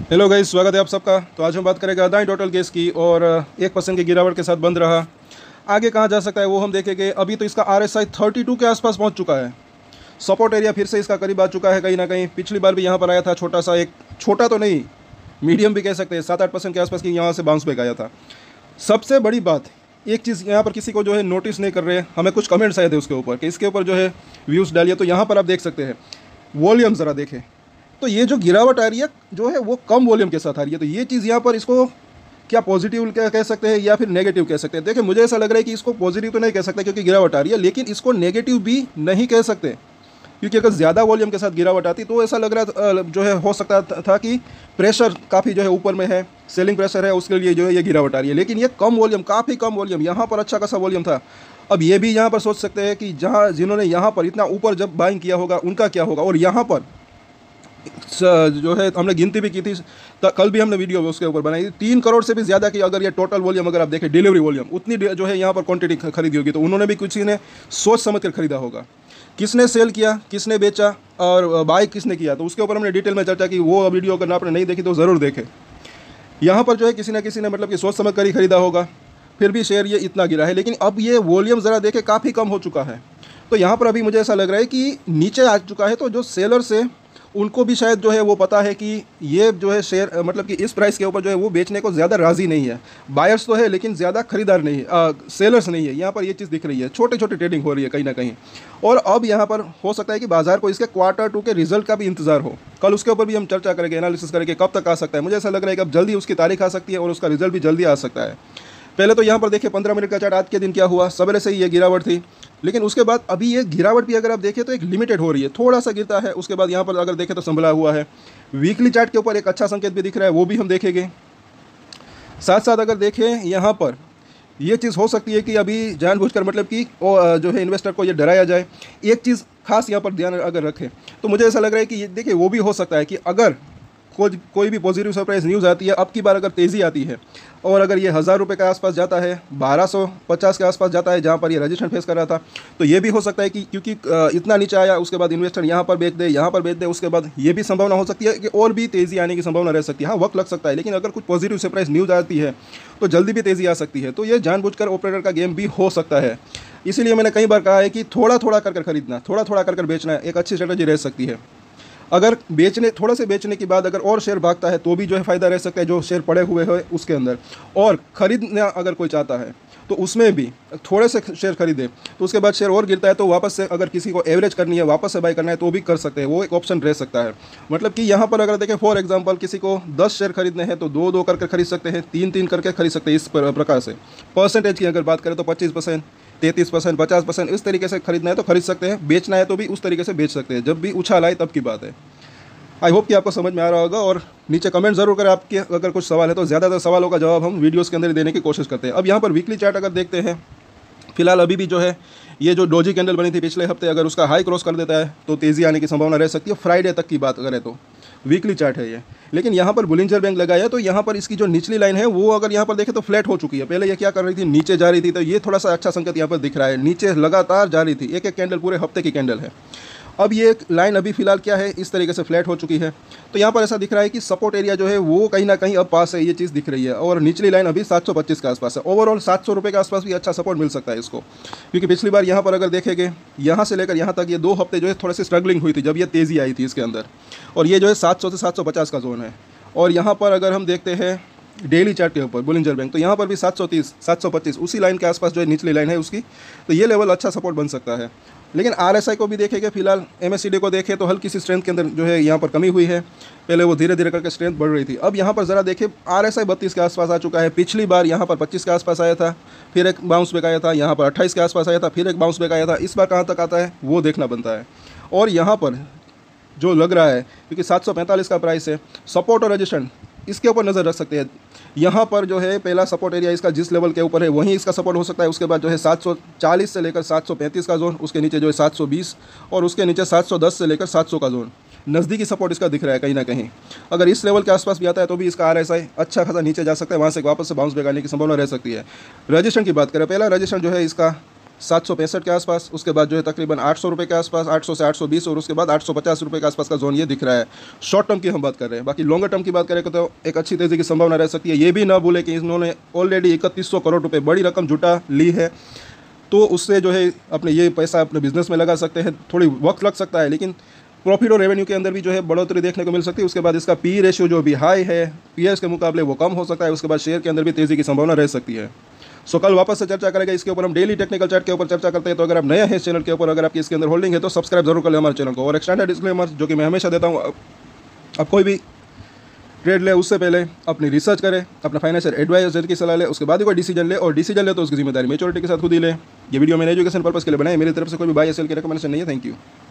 Hello guys, स्वागत है आप सबका। तो आज हम बात करेंगे अदानी टोटल केस की और 1% की गिरावट के साथ बंद रहा। आगे कहाँ जा सकता है वो हम देखेंगे। अभी तो इसका RSI 32 के आसपास पहुंच चुका है। सपोर्ट एरिया फिर से इसका करीब आ चुका है कहीं ना कहीं। पिछली बार भी यहाँ पर आया था छोटा सा, एक छोटा तो नहीं, मीडियम भी कह सकते हैं, 7-8% के आसपास की यहाँ से बाउंस बैक आया था। सबसे बड़ी बात, एक चीज़ यहाँ पर किसी को जो है नोटिस नहीं कर रहे हैं। हमें कुछ कमेंट्स आए थे उसके ऊपर कि इसके ऊपर जो है व्यूज़ डालिए। तो यहाँ पर आप देख सकते हैं, वॉल्यूम ज़रा देखें तो ये जो गिरावट आ रही है जो है वो कम वॉल्यूम के साथ आ रही है। तो ये चीज़ यहाँ पर इसको क्या पॉजिटिव क्या कह सकते हैं या फिर नेगेटिव कह सकते हैं। देखिए, मुझे ऐसा लग रहा है कि इसको पॉजिटिव तो नहीं कह सकते क्योंकि गिरावट आ रही है, लेकिन इसको नेगेटिव भी नहीं कह सकते क्योंकि अगर ज़्यादा वॉल्यूम के साथ गिरावट आती तो ऐसा लग रहा जो है हो सकता था कि प्रेशर काफ़ी जो है ऊपर में है, सेलिंग प्रेशर है, उसके लिए जो है ये गिरावट आ रही है। लेकिन ये कम वॉल्यूम, काफ़ी कम वॉल्यूम, यहाँ पर अच्छा खासा वॉल्यूम था। अब ये भी यहाँ पर सोच सकते हैं कि जिन्होंने यहाँ पर इतना ऊपर जब बाइंग किया होगा उनका क्या होगा। और यहाँ पर जो है हमने गिनती भी की थी, कल भी हमने वीडियो उसके ऊपर बनाई थी, 3 करोड़ से भी ज़्यादा की अगर ये टोटल वॉल्यूम अगर आप देखें, डिलीवरी वॉल्यूम उतनी जो है यहाँ पर क्वांटिटी खरीदी होगी। तो उन्होंने भी किसी ने सोच समझ कर खरीदा होगा। किसने सेल किया, किसने बेचा और बाय किसने किया, तो उसके ऊपर हमने डिटेल में चर्चा की। वो वीडियो अगर आपने नहीं देखी तो ज़रूर देखें। यहाँ पर जो है किसी न किसी ने मतलब कि सोच समझ कर ही खरीदा होगा, फिर भी शेयर ये इतना गिरा है। लेकिन अब ये वॉल्यूम ज़रा देखें, काफ़ी कम हो चुका है। तो यहाँ पर अभी मुझे ऐसा लग रहा है कि नीचे आ चुका है। तो जो सेलर्स है उनको भी शायद जो है वो पता है कि ये जो है शेयर मतलब कि इस प्राइस के ऊपर जो है वो बेचने को ज़्यादा राज़ी नहीं है। बायर्स तो है लेकिन ज़्यादा खरीदार नहीं है, सेलर्स नहीं है। यहाँ पर ये चीज़ दिख रही है, छोटे छोटे ट्रेडिंग हो रही है कहीं ना कहीं। और अब यहाँ पर हो सकता है कि बाजार को इसके Q2 के रिजल्ट का भी इंतजार हो। कल उसके ऊपर भी हम चर्चा करेंगे, एनालिसिस करेंगे कब तक आ सकता है। मुझे ऐसा लग रहा है कि अब जल्दी उसकी तारीख आ सकती है और उसका रिजल्ट भी जल्दी आ सकता है। पहले तो यहाँ पर देखिए 15 मिनट का चार्ट, आज के दिन क्या हुआ, सवेरे से ही ये गिरावट थी। लेकिन उसके बाद अभी ये गिरावट भी अगर आप देखें तो एक लिमिटेड हो रही है, थोड़ा सा गिरता है, उसके बाद यहाँ पर अगर देखें तो संभला हुआ है। वीकली चार्ट के ऊपर एक अच्छा संकेत भी दिख रहा है, वो भी हम देखेंगे। साथ साथ अगर देखें यहाँ पर ये चीज़ हो सकती है कि अभी जानबूझकर मतलब कि जो है इन्वेस्टर को ये डराया जाए। एक चीज़ खास यहाँ पर ध्यान अगर रखें तो मुझे ऐसा लग रहा है कि ये देखिए, वो भी हो सकता है कि अगर कोई भी पॉजिटिव सरप्राइज न्यूज़ आती है, अब की बार अगर तेज़ी आती है और अगर ये 1000 रुपये के आसपास जाता है, 1250 के आसपास जाता है जहाँ पर ये रजिस्ट्रेशन फेस कर रहा था, तो ये भी हो सकता है कि क्योंकि इतना नीचे आया उसके बाद इन्वेस्टर यहाँ पर बेच दे, यहाँ पर बेच दे, उसके बाद ये भी संभावना हो सकती है कि और भी तेज़ी आने की संभावना रह सकती है। हाँ, वक्त लग सकता है, लेकिन अगर कुछ पॉजिटिव सरप्राइज न्यूज़ आती है तो जल्दी भी तेज़ी आ सकती है। तो ये जानबूझकर ऑपरेटर का गेम भी हो सकता है। इसीलिए मैंने कई बार कहा है कि थोड़ा थोड़ा कर खरीदना, थोड़ा थोड़ा कर बेचना एक अच्छी स्ट्रेटजी रह सकती है। अगर थोड़ा से बेचने के बाद अगर और शेयर भागता है तो भी जो है फ़ायदा रह सकता है जो शेयर पड़े हुए हैं उसके अंदर। और ख़रीदना अगर कोई चाहता है तो उसमें भी थोड़े से शेयर खरीदे, तो उसके बाद शेयर और गिरता है तो वापस से अगर किसी को एवरेज करनी है, वापस से बाय करना है तो भी कर सकते हैं। वो एक ऑप्शन रह सकता है। मतलब कि यहाँ पर अगर देखें, फॉर एग्जांपल किसी को 10 शेयर खरीदने हैं तो 2-2 करके खरीद सकते हैं, 3-3 करके खरीद सकते हैं। इस प्रकार से परसेंटेज की अगर बात करें तो 25%, 33%, 50%, इस तरीके से खरीदना है तो खरीद सकते हैं, बेचना है तो भी उस तरीके से बेच सकते हैं। जब भी उछाल आए तब की बात है। आई होप कि आपको समझ में आ रहा होगा। और नीचे कमेंट ज़रूर करें आपके अगर कुछ सवाल है तो। ज़्यादातर सवालों का जवाब हम वीडियोस के अंदर ही देने की कोशिश करते हैं। अब यहाँ पर वीकली चार्ट अगर देखते हैं, फिलहाल अभी भी जो है ये जो डोजी कैंडल बनी थी पिछले हफ्ते, अगर उसका हाई क्रॉस कर देता है तो तेज़ी आने की संभावना रह सकती है। फ्राइडे तक की बात करें तो वीकली चार्ट है ये। लेकिन यहाँ पर बुलिंजर बैंक लगाया है तो यहाँ पर इसकी जो निचली लाइन है वो अगर यहाँ पर देखें तो फ्लैट हो चुकी है। पहले ये क्या कर रही थी, नीचे जा रही थी, तो ये थोड़ा सा अच्छा संकेत यहाँ पर दिख रहा है। नीचे लगातार जा रही थी, एक एक कैंडल पूरे हफ्ते की कैंडल है। अब ये लाइन अभी फिलहाल क्या है, इस तरीके से फ्लैट हो चुकी है। तो यहाँ पर ऐसा दिख रहा है कि सपोर्ट एरिया जो है वो कहीं ना कहीं अब पास है, ये चीज़ दिख रही है। और निचली लाइन अभी 725 के आसपास है। ओवरऑल 700 रुपये के आसपास भी अच्छा सपोर्ट मिल सकता है इसको, क्योंकि पिछली बार यहाँ पर अगर देखेंगे यहाँ से लेकर यहाँ तक ये 2 हफ्ते जो है थोड़ी सी स्ट्रगलिंग हुई थी जब ये तेज़ी आई थी इसके अंदर। और ये जो है 700 से 750 का जोन है। और यहाँ पर अगर हम देखते हैं डेली चार्ट के ऊपर बुलिंजर बैंक, तो यहाँ पर भी 730, 725 उसी लाइन के आसपास जो है निचली लाइन है उसकी, तो ये लेवल अच्छा सपोर्ट बन सकता है। लेकिन RSI को भी देखेंगे, फिलहाल MACD को देखें तो हल्की सी स्ट्रेंथ के अंदर जो है यहाँ पर कमी हुई है। पहले वो धीरे धीरे करके स्ट्रेंथ बढ़ रही थी। अब यहाँ पर ज़रा देखें, RSI 32 के आसपास आ चुका है। पिछली बार यहाँ पर 25 के आसपास आया था, फिर एक बाउंस बैक आया था, यहाँ पर 28 के आसपास आया था, फिर एक बाउंस बैक आया था। इस बार कहाँ तक आता है वो देखना बनता है। और यहाँ पर जो लग रहा है, क्योंकि 745 का प्राइस है, सपोर्ट और रजिस्टेंस इसके ऊपर नज़र रख सकते हैं। यहाँ पर जो है पहला सपोर्ट एरिया इसका जिस लेवल के ऊपर है वहीं इसका सपोर्ट हो सकता है। उसके बाद जो है 740 से लेकर 735 का जोन, उसके नीचे जो है 720 और उसके नीचे 710 से लेकर 700 का जोन, नज़दीकी सपोर्ट इसका दिख रहा है कहीं ना कहीं। अगर इस लेवल के आसपास भी आता है तो भी इसका RSI अच्छा खासा नीचे जा सकता है, वहाँ से वापस से बाउंस बैक आने की संभावना रह सकती है। रजिस्ट्रेशन की बात करें, पहला रजिस्ट्रेशन जो है इसका 765 के आसपास, उसके बाद जो है तकरीबन 800 रुपये के आसपास, 800 से 820 और उसके बाद 850 रुपये के आसपास का जोन ये दिख रहा है। शॉर्ट टर्म की हम बात कर रहे हैं। बाकी लॉन्गर टर्म की बात करें तो एक अच्छी तेज़ी की संभावना रह सकती है। ये भी ना भूलें कि इन्होंने ऑलरेडी 3100 करोड़ रुपये बड़ी रकम जुटा ली है, तो उससे जो है अपने ये पैसा अपने बिजनेस में लगा सकते हैं। थोड़ी वक्त लग सकता है, लेकिन प्रॉफिट और रेवेन्यू के अंदर भी जो है बढ़ोतरी देखने को मिल सकती है। उसके बाद इसका पी रेशियो जो भी हाई है, पीएस के मुकाबले वो कम हो सकता है। उसके बाद शेयर के अंदर भी तेज़ी की संभावना रह सकती है। सो कल वापस से चर्चा करेंगे इसके ऊपर। हम डेली टेक्निकल चार्ट के ऊपर चर्चा करते हैं। तो अगर आप नए हैं इस चैनल के ऊपर, अगर आपकी इसके अंदर होल्डिंग है तो सब्सक्राइब जरूर कर लें हमारे चैनल को। और एक स्टैंडर्ड डिस्क्लेमर जो कि मैं हमेशा देता हूँ, अब कोई भी ट्रेड ले उससे पहले अपनी रिसर्च करें, अपना फाइनेंशियल एडवाइजर की सलाह ले, उसके बाद ही कोई डिसीजन ले, और डिसीजन ले तो उसकी जिम्मेदारी मेच्योरिटी के साथ खुद ही ले। ये वीडियो मैंने एजुकेशन पर्पस के लिए बनाई, मेरी तरफ से कोई भी बाय या सेल की रिकमेंडेशन नहीं है। Thank you.